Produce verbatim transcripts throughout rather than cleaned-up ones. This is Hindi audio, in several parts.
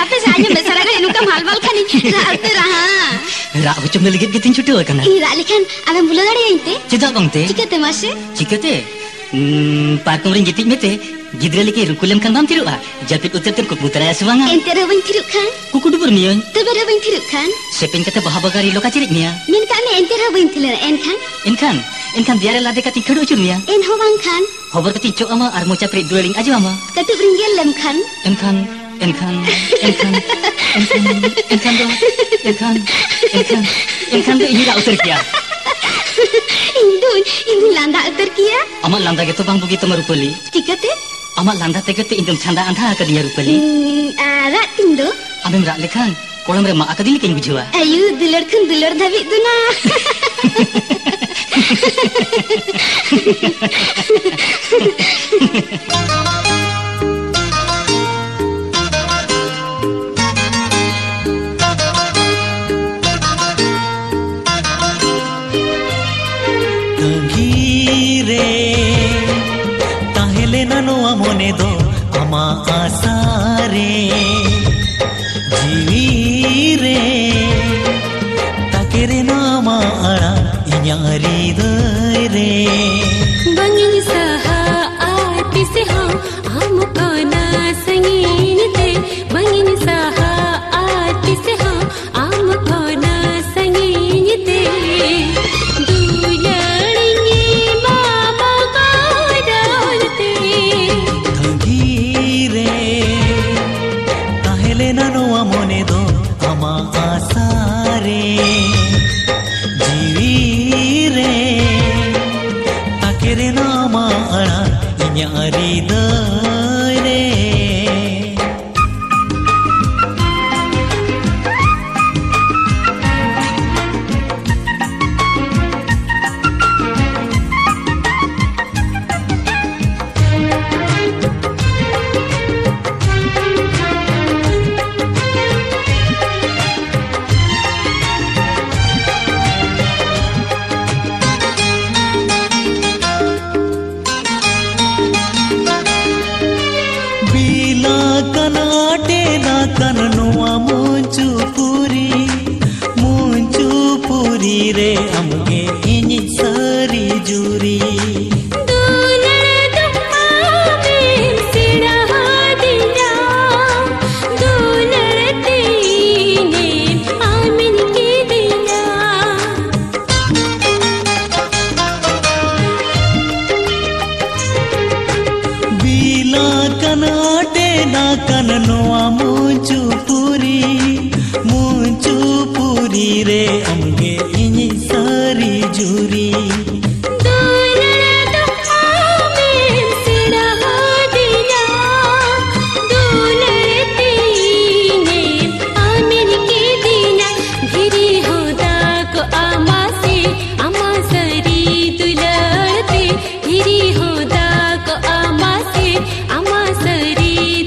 hape saja besar aja inu kam hal bal kan raat raha. Rak bocom lagi kita cuti kan? Iya likan, abang bulu dari ente. Cita bang te? Cikate masih? Cikate? Parkom ring gitik mete. Gidra lagi rukulam kan bam tiru ah. Japit utar ter kuputra ya suanga. Ente rabang tiru kan? Kuku dubur mion. Tebe rabang tiru kan? Sepin kata bahabagari loka cirik nia. Min kami ente rabang tiru en kan? En kan? En kan biara lade kati kado cur nia. En hobang kan? Hobar kati cok ama armo capri dueling aja ama. Katu bringgel lem kan? En kan? Enkan, enkan, enkan, enkan do, enkan, enkan, enkan do ini lah utar kia. Indun, indun landa utar kia. Amat landa gitu bang begitu merupali. Cikate? Amat landa tegete indum canda anda akadinya rupali. Hmm, rat tindo. Amem rak lekan, kolam remah akadili keng bujua. Ayu, dulur kun dulur David duna. मने दो अमा आसारे जीवी रे ताकेरे नामा आड़ा इन्यारी दरे बंगिन सहा आती से हाँ हम कोना संगीन ते बंगिन सहा आती से हाँ हम कोना संगीन ते मने दो अमा आसारे जीवी रे ताकेरे नामा आड़ा इन्यारी दरे kan nuwa muncu puri muncu puri re amge ini sari juri dular dumma mein sida hadiya dular teene amin ki diya bila kan ate na kan nuwa muncu puri muncu puri re amge ini sari juri dular dumma mein sida hadiya dular teene amin ki dina ghiri hoda ko ama se ama sari dularte ghiri hoda ko ama se ama sari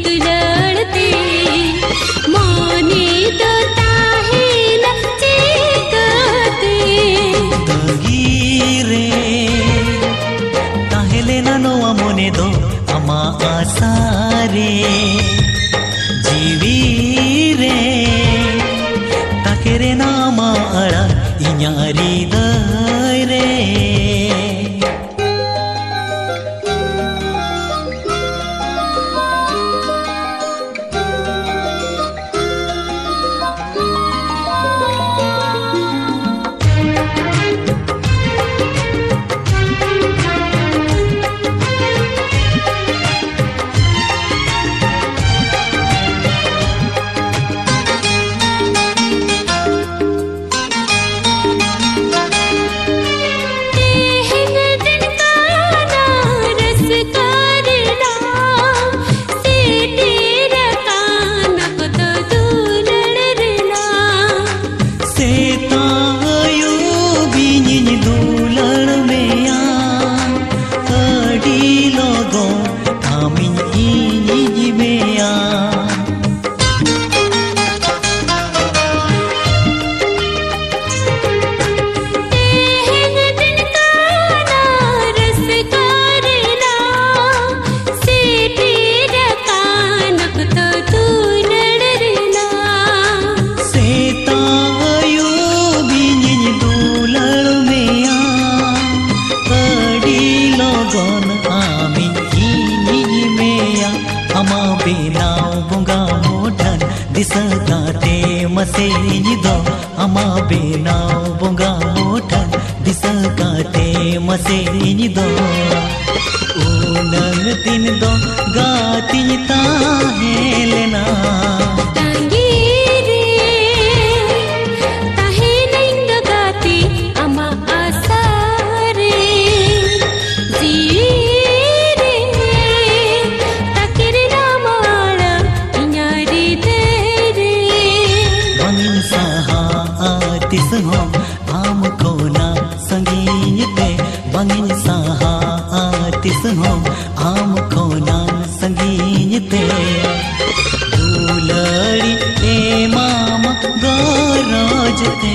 मने दो अमा आसारे जीवी रे ताकेरे नामा आड़ा इन्यारी दरे दिसा काटे मसे दो अमा बेनाव बोंगा मोठन दिसा काटे मसे दो उनंग तीन दो गातिन ताहेलेना आम कोना संगीन ते बंगिन साहा आतिस हो आम कोना संगीन ते दुलड़ी ए मामा गोरोज ते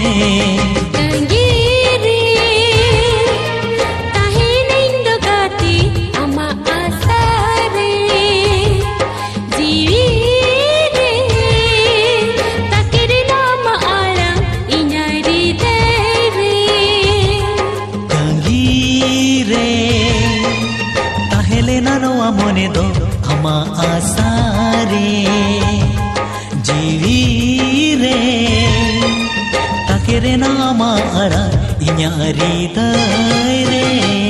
मोने दो अमा आसारे जीवी रे ताके रे नामा अड़ा इन्यारी रे।